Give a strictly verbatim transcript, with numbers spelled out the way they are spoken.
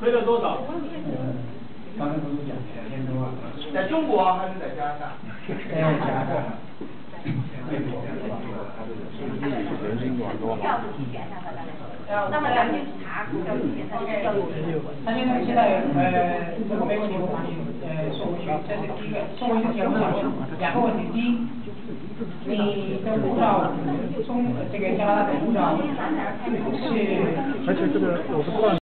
亏了多少？ 刚刚不是讲两千多万？ 在中国还是在加拿大？ 在加拿大。 票是提前上的，那么咱们就查票提前上的票务。 他现在现在呃，这个没问题，我帮你呃送回去，这是第一个，送回去之后想问两个问题，第一，你的护照中这个加拿大的护照是。 而且这个我不知道。